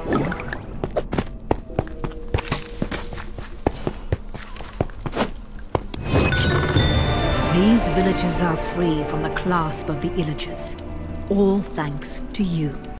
These villages are free from the clasp of the Illagers, all thanks to you.